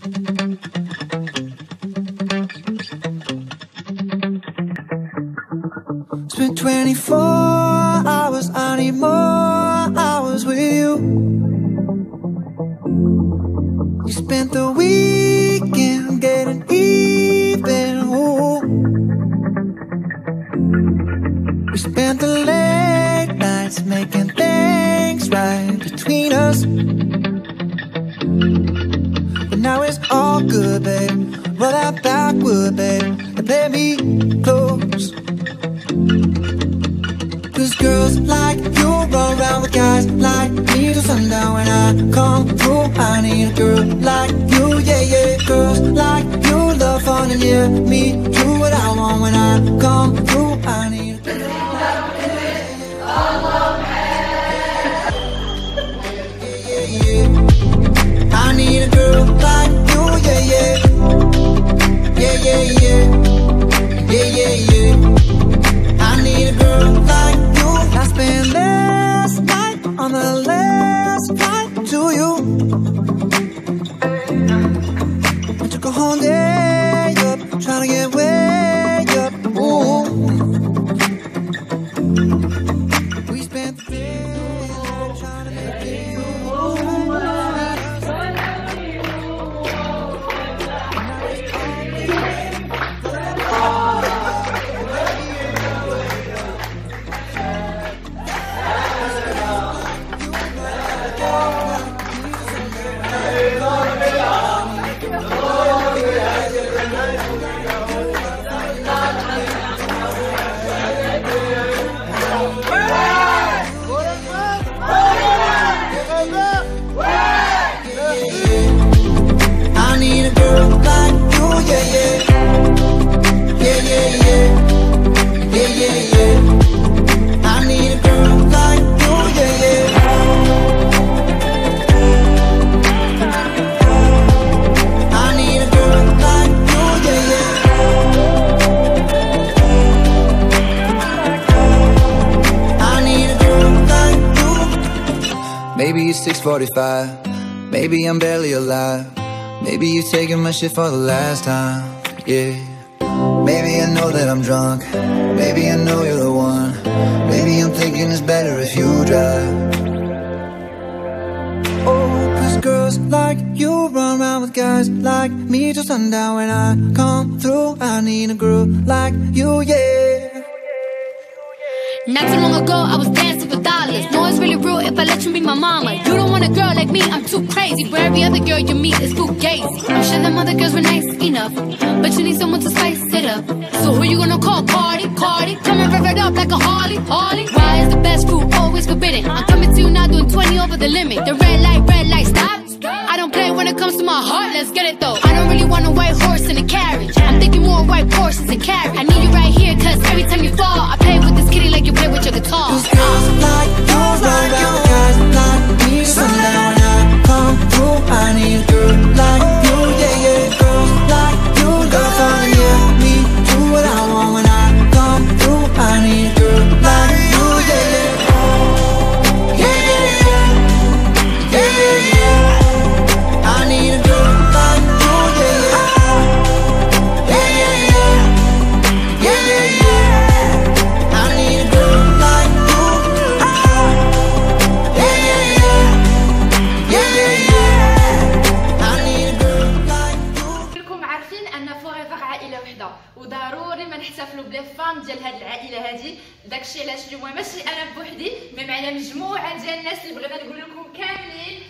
Spent 24 hours, I need more hours with you. We spent the weekend getting even, ooh. We spent the late nights making things right between us. But now it's all good, babe. Roll that backward, babe, and play me close. Cause girls like you run around with guys like me till sundown. When I come through, I need a girl like you, yeah, yeah. Girls like you love fun and yeah, me do what I want. When I come through, I need a girl like you, yeah, yeah. I need a girl like you, yeah, yeah. Yeah, yeah, yeah. Yeah, yeah, yeah. I need a girl like you. I spent last night on the last flight to you. I took a whole day up, trying to get way up. Ooh. We spent the day trying to make it. Maybe it's 6:45, maybe I'm barely alive. Maybe you're taking my shit for the last time, yeah. Maybe I know that I'm drunk, maybe I know you're the one. Maybe I'm thinking it's better if you drive. Oh, cause girls like you run around with guys like me till sundown. When I come through, I need a girl like you, yeah. Not too long ago, I was dancing for dollars. No, it's really real if I let you be my mama. You don't want a girl like me, I'm too crazy. Where every other girl you meet is fugazi. I'm sure them other girls were nice enough, but you need someone to spice it up. So who you gonna call? Cardi, Cardi. Come and rev it up like a Harley, Harley. Why is the best fruit always forbidden? I'm coming to you now doing 20 over the limit. The red light, stop. I don't play when it comes to my heart, let's get it though. I don't really want a white horse in a carriage. I'm thinking more white horses and carriage. I need you right here, cause every time you fall, I play with this kitty like you play with your guitar. Cause girls like you run around with guys like me till sundown. When I come through, I need a girl like you, yeah, yeah. Girls like you love fun and yeah, me do what I want. When I come through, I need a girl like you, yeah, yeah. Yeah, yeah, yeah. Yeah, yeah, yeah. I need a girl like you, yeah, yeah. Yeah, yeah, yeah. Yeah, yeah, yeah. I need a girl like you. Yeah, yeah, yeah. Yeah, yeah, yeah. I need a girl like you. كلكم عارفين ان فوريفر عائله وحده، وضروري ما نحتفلوا بلي فان ديال هاد العائله هادي. داكشي علاش اليوم ماشي انا بوحدي، مي معايا مجموعه ديال الناس اللي بغينا نقول لكم كاملين